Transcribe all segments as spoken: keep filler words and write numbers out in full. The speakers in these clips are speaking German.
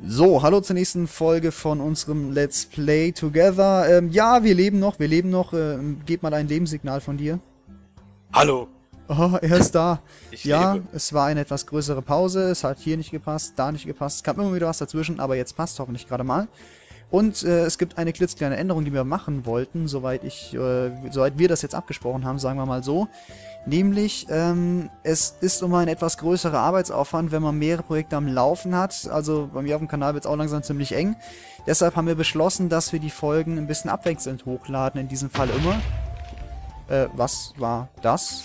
So, hallo zur nächsten Folge von unserem Let's Play Together. Ähm, ja, wir leben noch, wir leben noch. Ähm, gib mal ein Lebenssignal von dir. Hallo. Oh, er ist da. Ich ja, lebe. es war eine etwas größere Pause. Es hat hier nicht gepasst, da nicht gepasst. Es kam immer wieder was dazwischen, aber jetzt passt hoffentlich gerade mal. Und äh, es gibt eine klitzekleine Änderung, die wir machen wollten, soweit ich, äh, soweit wir das jetzt abgesprochen haben, sagen wir mal so. Nämlich, ähm, es ist immer ein etwas größerer Arbeitsaufwand, wenn man mehrere Projekte am Laufen hat. Also bei mir auf dem Kanal wird es auch langsam ziemlich eng. Deshalb haben wir beschlossen, dass wir die Folgen ein bisschen abwechselnd hochladen, in diesem Fall immer. Äh, was war das?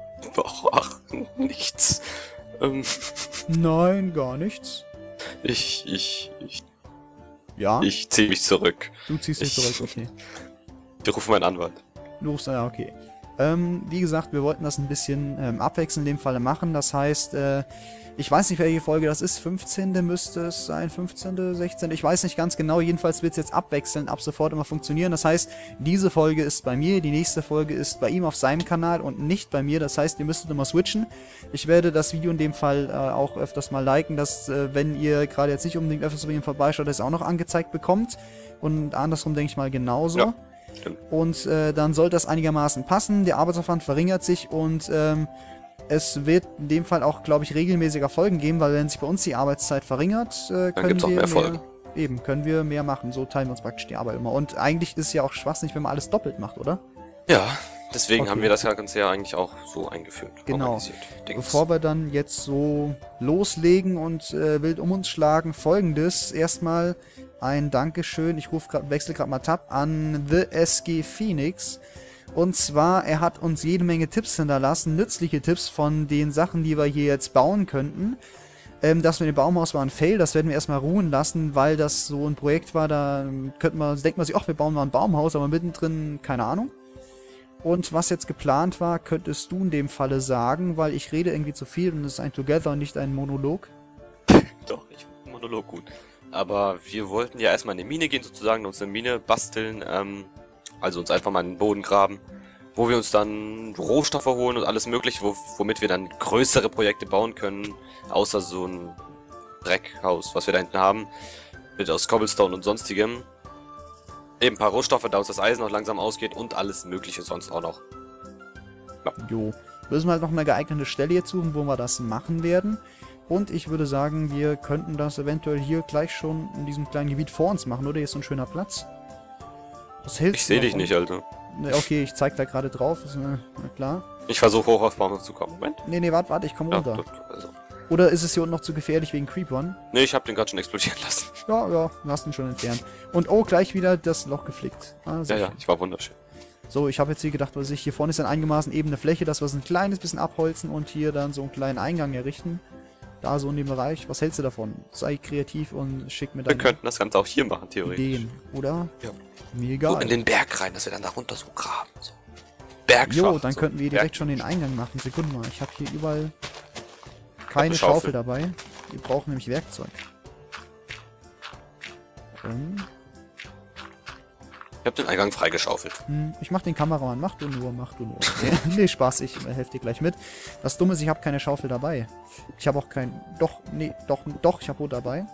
Ach, nichts. Ähm, Nein, gar nichts. ich, ich, ich, Ja? ich ziehe mich zurück. Du ziehst dich ich- zurück, okay. Wir rufen meinen Anwalt. Du rufst, ja, okay. Ähm, wie gesagt, wir wollten das ein bisschen ähm, abwechselnd in dem Falle machen. Das heißt, äh, ich weiß nicht, welche Folge das ist. fünfzehnte müsste es sein, fünfzehnte, sechzehnte Ich weiß nicht ganz genau. Jedenfalls wird es jetzt abwechselnd ab sofort immer funktionieren. Das heißt, diese Folge ist bei mir, die nächste Folge ist bei ihm auf seinem Kanal und nicht bei mir. Das heißt, ihr müsstet immer switchen. Ich werde das Video in dem Fall äh, auch öfters mal liken, dass, äh, wenn ihr gerade jetzt nicht unbedingt öfters bei ihm vorbeischaut, das auch noch angezeigt bekommt. Und andersrum denke ich mal genauso. Ja. Stimmt. Und äh, dann sollte das einigermaßen passen. Der Arbeitsaufwand verringert sich und ähm, es wird in dem Fall auch, glaube ich, regelmäßiger Folgen geben, weil wenn sich bei uns die Arbeitszeit verringert, äh, können gibt's auch wir mehr Folgen. eben können wir mehr machen. So teilen wir uns praktisch die Arbeit immer. Und eigentlich ist es ja auch schwachsinnig, wenn man alles doppelt macht, oder? Ja, deswegen Okay. haben wir das Ganze ja eigentlich auch so eingeführt. Genau. organisiert. Dings. Bevor wir dann jetzt so loslegen und äh, wild um uns schlagen, folgendes. Erstmal ein Dankeschön, ich rufe gerade, wechsle gerade mal Tab an The S G Phoenix. Und zwar, er hat uns jede Menge Tipps hinterlassen, nützliche Tipps von den Sachen, die wir hier jetzt bauen könnten. Ähm, das mit dem Baumhaus war ein Fail, das werden wir erstmal ruhen lassen, weil das so ein Projekt war, da ähm, könnte man, denkt man sich, ach, wir bauen mal ein Baumhaus, aber mittendrin, keine Ahnung. Und was jetzt geplant war, könntest du in dem Falle sagen, weil ich rede irgendwie zu viel und es ist ein Together und nicht ein Monolog. Doch, ich finde Monolog gut. Aber wir wollten ja erstmal in eine Mine gehen, sozusagen, uns eine Mine basteln, ähm, also uns einfach mal in den Boden graben, wo wir uns dann Rohstoffe holen und alles mögliche, wo, womit wir dann größere Projekte bauen können, außer so ein Dreckhaus, was wir da hinten haben, mit aus Cobblestone und sonstigem. Eben ein paar Rohstoffe, da uns das Eisen auch langsam ausgeht und alles mögliche sonst auch noch. Jo. Müssen wir halt noch eine geeignete Stelle jetzt suchen, wo wir das machen werden. Und ich würde sagen, wir könnten das eventuell hier gleich schon in diesem kleinen Gebiet vor uns machen, oder? Hier ist so ein schöner Platz. Was hältst Ich du sehe dich davon? nicht, Alter. Ne, okay, ich zeig da gerade drauf. Ist, äh, na klar. Ich versuche hoch auf Baum zu kommen. Moment. Nee, nee, warte, warte, ich komme Ja, runter. gut, also. Oder ist es hier unten noch zu gefährlich wegen Creepern? Nee, ich habe den gerade schon explodieren lassen. Ja, ja, du hast ihn schon entfernt. Und oh, gleich wieder das Loch geflickt. Ah, sehr Ja, ja, schön. ich war wunderschön. So, ich habe jetzt hier gedacht, was ich hier vorne ist eine einigermaßen ebene Fläche, dass wir es ein kleines bisschen abholzen und hier dann so einen kleinen Eingang errichten. Da so in dem Bereich. Was hältst du davon? Sei kreativ und schick mir Wir deine könnten das Ganze auch hier machen, theoretisch. Ideen, oder? Ja. Mir So egal. in den Berg rein, dass wir dann da runter so graben. So. Bergschacht. Jo, dann so. könnten wir direkt Berg- schon den Eingang machen. Sekunde mal, ich habe hier überall keine eine Schaufel. Schaufel. dabei. Wir brauchen nämlich Werkzeug. Ähm, Ich habe den Eingang freigeschaufelt. hm, ich mach den Kameramann. Mach du nur, mach du nur. Nee, nee Spaß, ich äh, helfe dir gleich mit. Das Dumme ist, ich habe keine Schaufel dabei. Ich habe auch kein... Doch, nee, doch, doch, ich habe Rot dabei.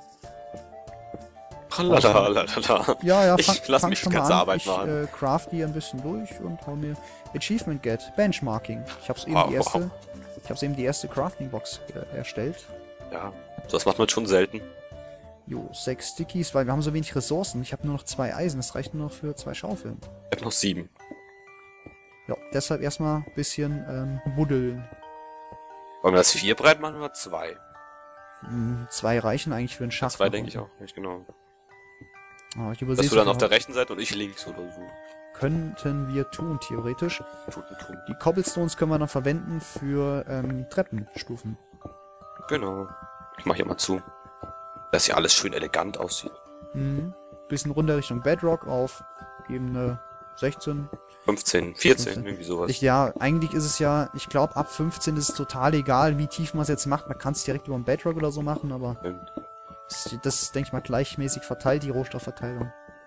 Lalalala. Ja, ja, Ich fang, lass fang mich schon die mal ganze an. Arbeit ich machen. äh, craft die ein bisschen durch und hau mir Achievement Get, Benchmarking. Ich habe eben Wow, die erste, wow. ich habe eben die erste Crafting Box äh, erstellt. Ja, das macht man schon selten. Jo, sechs Stickies, weil wir haben so wenig Ressourcen. Ich habe nur noch zwei Eisen, das reicht nur noch für zwei Schaufeln. Ich habe noch sieben. Ja, deshalb erstmal ein bisschen ähm, buddeln. Wollen wir das vier breit machen oder zwei? Hm, zwei reichen eigentlich für einen Schacht. Zwei denke ich auch, nicht genau. Oh, ich übersehe Dass du dann auf der rechten Seite und ich links oder so. Könnten wir tun, theoretisch. Tut und tun. Die Cobblestones können wir dann verwenden für ähm, Treppenstufen. Genau. Ich mach hier mal zu. Dass hier alles schön elegant aussieht. Mhm. Bisschen runter Richtung Bedrock auf Ebene sechzehn. fünfzehn, vierzehn, fünfzehn. irgendwie sowas. Ich, ja, eigentlich ist es ja, ich glaube ab fünfzehn ist es total egal, wie tief man es jetzt macht. Man kann es direkt über den Bedrock oder so machen, aber Stimmt. das, das ist, denke ich mal, gleichmäßig verteilt, die Rohstoffverteilung.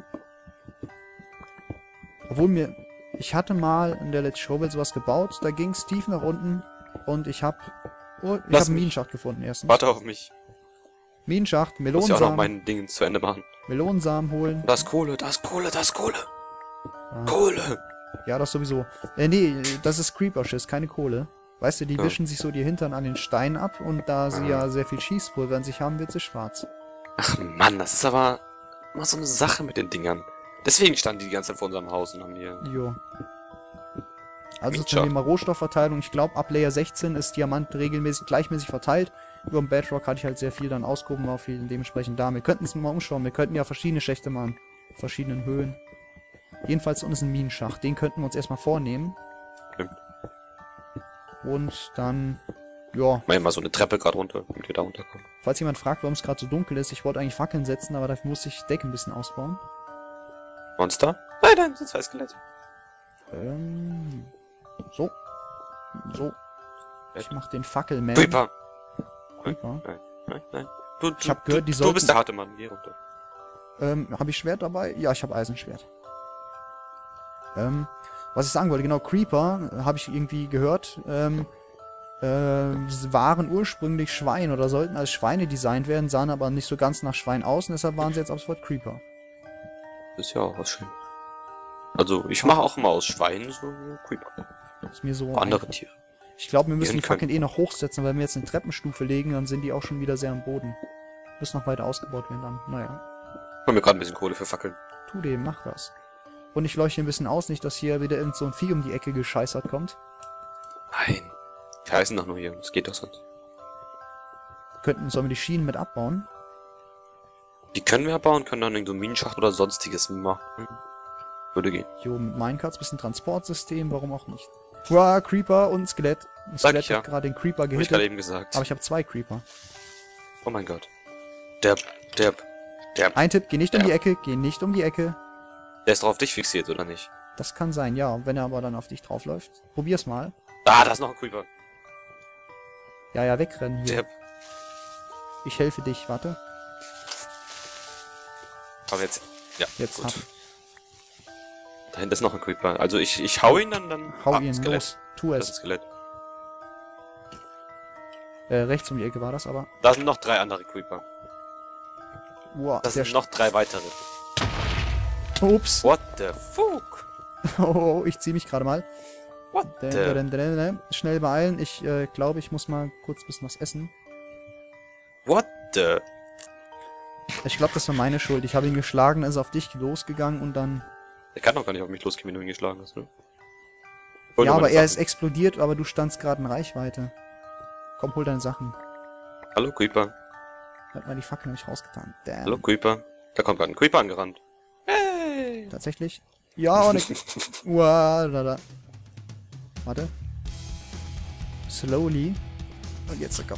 Obwohl mir, ich hatte mal in der Let's Show sowas gebaut, da ging es tief nach unten und ich habe, oh, ich Lass habe einen mich. Minenschacht gefunden erstens. Warte auf mich. Minenschacht, Ich muss ja auch noch Melonensamen. mein Ding zu Ende machen. Melonensamen holen. Das ist Kohle, das ist Kohle, das ist Kohle. Ah. Kohle. Ja, das sowieso. Äh, nee, das ist Creeper-Schiss, keine Kohle. Weißt du, die Ja. wischen sich so die Hintern an den Steinen ab und da sie ja sehr viel Schießpulver an sich haben, wird sie schwarz. Ach Mann, das ist aber immer so eine Sache mit den Dingern. Deswegen standen die die ganze Zeit vor unserem Haus und haben hier... Jo. Also Mietschacht. zum Thema Rohstoffverteilung. Ich glaube, ab Layer sechzehn ist Diamant regelmäßig gleichmäßig verteilt. Über dem Bedrock hatte ich halt sehr viel dann ausgehoben, war viel dementsprechend da. Wir könnten es mal umschauen. Wir könnten ja verschiedene Schächte machen. Verschiedenen Höhen. Jedenfalls unten ist ein Minenschacht. Den könnten wir uns erstmal vornehmen. Stimmt. Und dann, ja, Mach mal so eine Treppe gerade runter, damit wir da runterkommen. falls jemand fragt, warum es gerade so dunkel ist, ich wollte eigentlich Fackeln setzen, aber dafür musste ich die Decke ein bisschen ausbauen. Monster? Nein, nein, das sind zwei Skelette. Ähm, so. So. Ich mach den Fackelman. Creeper! Creeper. Nein, nein, nein. Du, du, Ich hab gehört, du, die du sollten- bist der harte Mann, geh runter. Ähm, habe ich Schwert dabei? Ja, ich habe Eisenschwert. Ähm, was ich sagen wollte, genau, Creeper, äh, habe ich irgendwie gehört, ähm, äh, sie waren ursprünglich Schweine oder sollten als Schweine designt werden, sahen aber nicht so ganz nach Schwein aus und deshalb waren sie jetzt ab sofort Creeper. Das ist ja auch was schön. Also, ich mache auch immer aus Schweinen so Creeper. Ist mir so Andere einfach. Tiere. Ich glaube, wir müssen die Ihren können. Fackeln eh noch hochsetzen, weil wenn wir jetzt eine Treppenstufe legen, dann sind die auch schon wieder sehr am Boden. Müssen noch weiter ausgebaut werden dann. Naja. Ich hol mir gerade ein bisschen Kohle für Fackeln. Tu dem, mach das. Und ich leuchte ein bisschen aus, nicht, dass hier wieder irgend so ein Vieh um die Ecke gescheißert kommt. Nein. Die heißen doch nur hier. Das geht doch sonst. Könnten, sollen wir die Schienen mit abbauen? Die können wir abbauen, können dann irgendeinen so einen Minenschacht oder sonstiges machen. Würde gehen. Jo, mit Minecarts bisschen Transportsystem, warum auch nicht. Wow, Creeper und Skelett. Ein Sag Skelett ich ja. hat gerade den Creeper Hab ich gerade gehittet, eben gesagt. aber ich habe zwei Creeper. Oh mein Gott. Der, der, der, Ein Tipp, geh nicht um Ja. die Ecke, geh nicht um die Ecke. der ist doch auf dich fixiert, oder nicht? Das kann sein, ja, wenn er aber dann auf dich draufläuft. Probier's mal. Ah, da ist noch ein Creeper. Ja, ja, wegrennen hier. Der, Ich helfe dich, warte. aber jetzt, ja, Jetzt gut. hab. Da hinten ist noch ein Creeper. Also ich, ich hau ihn dann, dann... Hau ah, ihn, Skelett. los. Tu Das ist ein es. Skelett. Äh, rechts um die Ecke war das aber. Da sind noch drei andere Creeper. Wow, Das der sind noch drei weitere. Ups. What the fuck? Oh, ich zieh mich gerade mal. What Dä, the... dä, dä, dä, dä. Schnell beeilen. Ich äh, glaube, ich muss mal kurz ein bisschen was essen. What the... Ich glaube, das war meine Schuld. Ich habe ihn geschlagen, ist auf dich losgegangen und dann... Der kann doch gar nicht auf mich losgehen, wenn du ihn geschlagen hast, ne? Ja, aber er ist explodiert, aber du standst gerade in Reichweite. Komm, hol deine Sachen. Hallo Creeper. Hat mal die Fackel nicht rausgetan. Damn. Hallo Creeper. Da kommt gerade ein Creeper angerannt. Hey! Tatsächlich? Ja, und ich... Uah, da, da. Warte. Slowly. Und jetzt komm.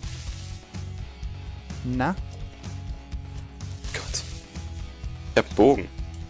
Na? Gott. Der Bogen.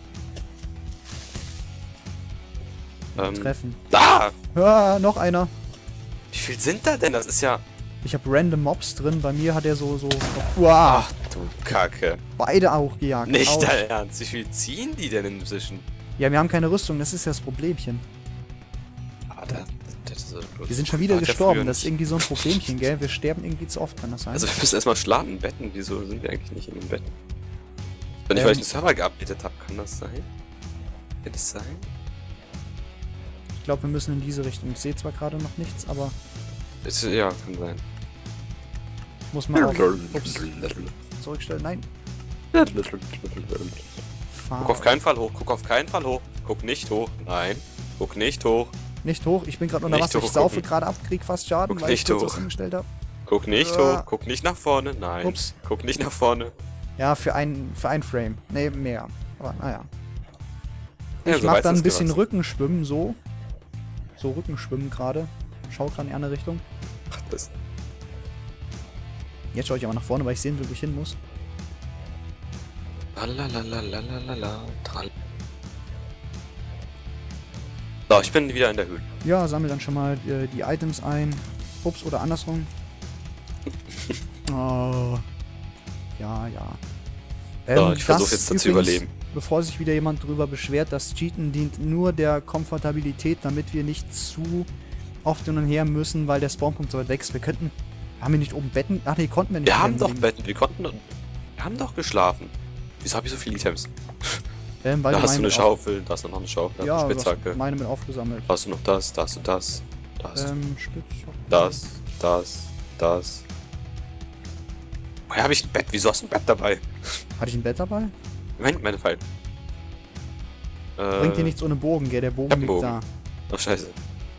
Ähm, Treffen. da! Ah, noch einer. Wie viel sind da denn? Das ist ja... Ich habe random Mobs drin. Bei mir hat er so, so... Wow. Ach du Kacke. Beide auch gejagt. Nicht Autsch. dein Ernst. Wie viel ziehen die denn inzwischen? Ja, wir haben keine Rüstung. Das ist ja das Problemchen. Ah, da, das, das, Wir sind schon wieder Hat ja gestorben. früher Das ist nicht. irgendwie so ein Problemchen, gell? Wir sterben irgendwie zu oft, kann das sein? Also wir müssen erstmal schlafen in Betten. Wieso sind wir eigentlich nicht in den Betten? Wenn ich Ähm. vielleicht einen Server geupdatet habe, kann das sein? Kann das sein? Ich glaube, wir müssen in diese Richtung. Ich sehe zwar gerade noch nichts, aber Ist, ja, kann sein. ich muss mal auf... Ups, zurückstellen. Nein. Fahr Guck auf keinen Fall hoch, guck auf keinen Fall hoch. Guck nicht hoch. Nein. Guck nicht hoch. Nicht hoch. Ich bin gerade unter Nicht Wasser. Ich hochgucken. saufe gerade ab, krieg fast Schaden, Guck weil ich nicht kurz hoch. was umgestellt habe. Guck nicht Ja. hoch. Guck nicht nach vorne. Nein. Ups. Guck nicht nach vorne. Ja, für ein, für ein Frame. Nee, mehr. Aber naja. Ja, Ich so mach weit dann ist ein bisschen gewachsen. Rückenschwimmen, so. So Rückenschwimmen gerade. Schau gerade in die andere Richtung. Ach, das. Jetzt schaue ich aber nach vorne, weil ich sehen will, wo ich hin muss. Lalalalalalala. Trall. So, ich bin wieder in der Höhle. Ja, sammle dann schon mal äh, die Items ein. Ups, oder andersrum. Oh. Ja, ja. Ähm, So, ich versuche das jetzt da zu übrigens, überleben. Bevor sich wieder jemand drüber beschwert, das Cheaten dient nur der Komfortabilität, damit wir nicht zu oft hin und her müssen, weil der Spawnpunkt so weit weg ist. Wir könnten Haben wir nicht oben Betten? Ach nee, konnten wir nicht. Wir haben doch wegen- Betten, wir konnten... Wir haben doch geschlafen. Wieso habe ich so viele Items? Ähm, weil Da wir hast du meine eine mit Schaufel, da hast du noch eine Schaufel, auf- da hast Ja, du eine du Spitzhacke. hast meine mit aufgesammelt. Da hast du noch das, da hast du das, da hast du Ähm, Spitzhacke. das, das, das. Woher habe ich ein Bett? Wieso hast du ein Bett dabei? Hatte ich ein Bett dabei? Moment, meine Fall. Äh, Bringt dir nichts ohne Bogen, gell? Der ich Bogen hab einen liegt Bogen. da. Oh, scheiße.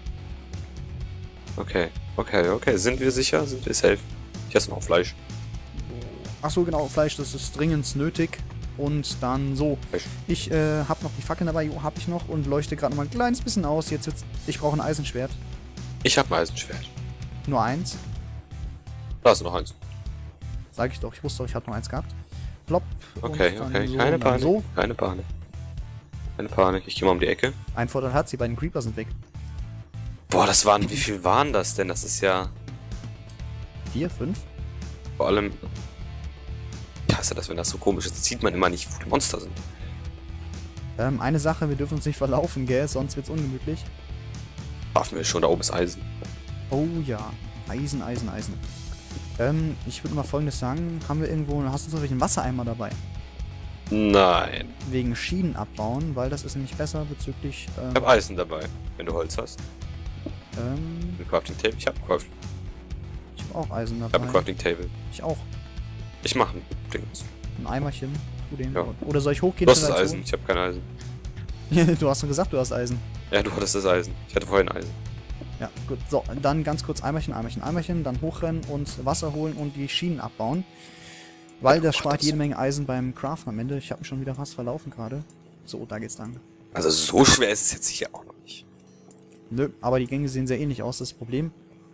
Okay, okay, okay. Sind wir sicher? Sind wir safe? Ich esse noch Fleisch. Achso, genau, Fleisch, das ist dringend nötig. Und dann so. Fleisch. Ich äh, habe noch die Fackeln dabei, jo, hab ich noch und leuchte gerade noch mal ein kleines bisschen aus. Jetzt wird's. Ich brauche ein Eisenschwert. Ich habe ein Eisenschwert. Nur eins. Da hast du noch eins. Sag ich doch, ich wusste doch, ich habe noch eins gehabt. Plopp. Okay, und dann okay. so Keine und dann Panik. So. Keine Panik. Keine Panik. Ich gehe mal um die Ecke. Ein Vorteil hat sie, beiden Creeper sind weg. Boah, das waren. Wie viel waren das denn? Das ist ja. Vier, fünf? Vor allem. Ich hasse das, wenn das so komisch ist. Das sieht man immer nicht, wo die Monster sind. Ähm, eine Sache, wir dürfen uns nicht verlaufen, gell? Sonst wird's ungemütlich. Waffen ist schon, da oben ist Eisen. Oh ja. Eisen, Eisen, Eisen. Ähm, ich würde mal folgendes sagen. Haben wir irgendwo. Hast du so einen Wassereimer dabei? Nein. Wegen Schienen abbauen, weil das ist nämlich besser bezüglich. Ich Ähm, habe Eisen dabei, wenn du Holz hast. ähm, Ein Crafting Table. Ich habe Crafting. ich habe auch Eisen Ich habe ein dabei. Crafting Table. Ich auch. Ich mache ein Dings. Ein Eimerchen. Tu den. Ja. Oder soll ich hochgehen? Du hast schnell das dazu? Eisen. Ich habe kein Eisen. Du hast doch gesagt, du hast Eisen. Ja, du hattest das Eisen. Ich hatte vorhin Eisen. Ja, gut. So, dann ganz kurz Eimerchen, Eimerchen, Eimerchen, dann hochrennen und Wasser holen und die Schienen abbauen. Weil das Oh, spart das- jede Menge Eisen beim Craften am Ende. Ich habe mich schon wieder fast verlaufen gerade. So, da geht's lang. Also so schwer ist es jetzt hier auch noch nicht. Nö, aber die Gänge sehen sehr ähnlich aus, das ist das Problem.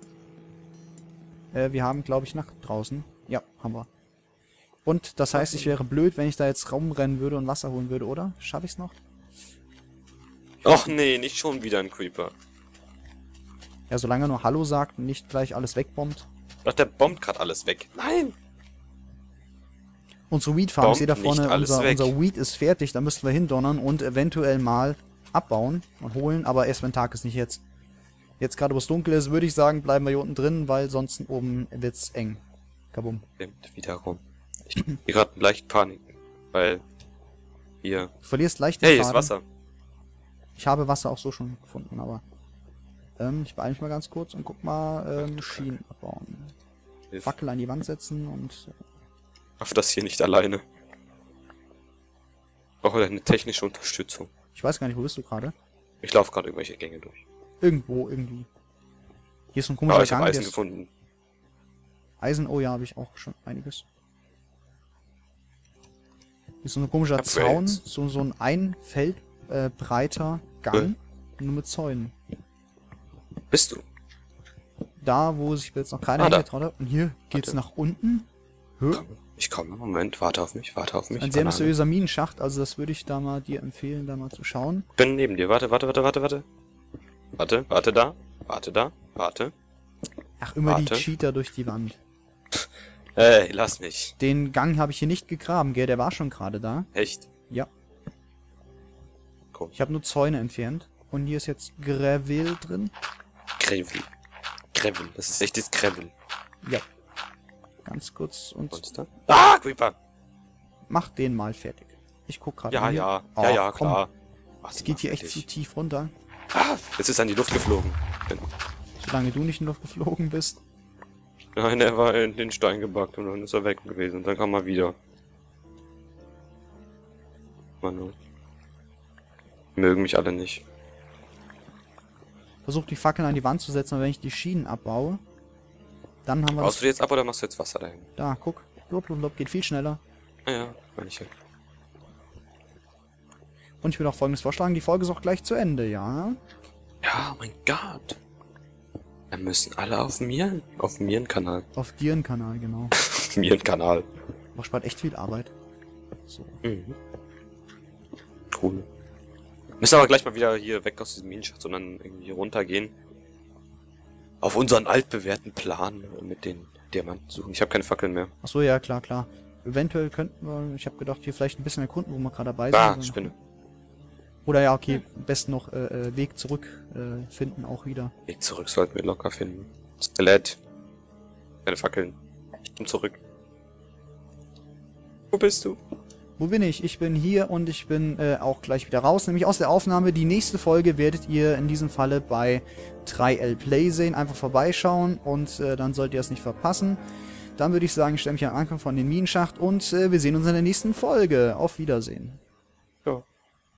Äh, wir haben, glaube ich, Nacht draußen. Ja, haben wir. Und das heißt, ich wäre blöd, wenn ich da jetzt rumrennen würde und Wasser holen würde, oder? Schaffe ich's noch? Och nee, nicht schon wieder ein Creeper. Ja, solange er nur Hallo sagt und nicht gleich alles wegbombt. Ach, der bombt gerade alles weg. Nein! Unsere Weed Farm, ich Bombt sehe da nicht vorne, alles unser, weg. unser Weed ist fertig, da müssten wir hindonnern und eventuell mal abbauen und holen, aber erst wenn Tag ist, nicht jetzt. Jetzt gerade, wo es dunkel ist, würde ich sagen, bleiben wir hier unten drin, weil sonst oben wird's eng. Kabum. Stimmt, wieder rum. Ich krieg gerade leicht Panik. Weil. Hier. Du verlierst leicht den Hey, ist Faden. Wasser. Ich habe Wasser auch so schon gefunden, aber ähm, ich beeile mich mal ganz kurz und guck mal, ähm, Schienen abbauen. Hilf. Fackel an die Wand setzen und Ich schaff das hier nicht alleine. Ich brauche eine technische Unterstützung. ich weiß gar nicht, wo bist du gerade? Ich laufe gerade irgendwelche Gänge durch. Irgendwo, irgendwie. Hier ist so ein komischer Aber ich habe Gang, Eisen der ist- gefunden. Eisen, oh ja, habe ich auch schon einiges. Hier ist so ein komischer Upgrades. Zaun, so, so ein ein Feld äh, breiter Gang, nur mit Zäunen. Bist du? Da, wo sich jetzt noch keiner Ah, da. hingetraut hat. Und hier geht's Warte. nach unten. Hö? Komm, ich komme. Moment, warte auf mich, warte auf mich. Ein sehr Banane. mysteriöser Minenschacht, also das würde ich da mal dir empfehlen, da mal zu schauen. Ich bin neben dir. Warte, warte, warte, warte, warte. Warte, warte da. Warte da. Warte. Ach, immer die Warte. Cheater durch die Wand. Ey, lass mich. Den Gang habe ich hier nicht gegraben, gell? Der war schon gerade da. Echt? Ja. Cool. Ich habe nur Zäune entfernt. Und hier ist jetzt Gravel drin. Gravel. Gravel. Das ist echtes Gravel. Ja. Ganz kurz und Monster. Ah, Creeper. mach den mal fertig. Ich guck gerade. Ja, mal. ja. Ja, Ach, ja, komm. klar. Mach's Es geht mal hier echt zu fertig. tief runter. Ah, jetzt ist er in die Luft geflogen. Solange du nicht in die Luft geflogen bist. Nein, er war in den Stein gebackt und dann ist er weg gewesen. Und dann kam er wieder. Manu. Mögen mich alle nicht. Versuch die Fackeln an die Wand zu setzen, aber wenn ich die Schienen abbaue, dann haben wir Baust das. du die jetzt ab oder machst du jetzt Wasser dahin? Da, guck. Blub, blub, blub, geht viel schneller. Ah ja, meine ich ja. Und ich würde auch folgendes vorschlagen, die Folge ist auch gleich zu Ende, ja? Ja, mein Gott. Dann müssen alle auf mir, auf mir einen Kanal. Auf dir einen Kanal, genau. Auf mir einen Kanal. Aber spart echt viel Arbeit. So. Mhm. Cool. Müssen aber gleich mal wieder hier weg aus diesem Minenschacht, sondern irgendwie runtergehen. Auf unseren altbewährten Plan mit den Diamanten suchen. Ich habe keine Fackeln mehr. Achso, ja, klar, klar. Eventuell könnten wir, ich habe gedacht, hier vielleicht ein bisschen erkunden, wo wir gerade dabei sind. Ah, Dann- Spinne. Oder ja, okay, am besten noch äh, äh, Weg zurück äh, finden auch wieder. Weg zurück sollten wir locker finden. Skelett. Keine Fackeln. Ich komm zurück. Wo bist du? Wo bin ich? Ich bin hier und ich bin äh, auch gleich wieder raus, nämlich aus der Aufnahme. Die nächste Folge werdet ihr in diesem Falle bei drei L Play sehen. Einfach vorbeischauen und äh, dann sollt ihr es nicht verpassen. Dann würde ich sagen, ich stelle mich am Anfang von den Minenschacht und äh, wir sehen uns in der nächsten Folge. Auf Wiedersehen.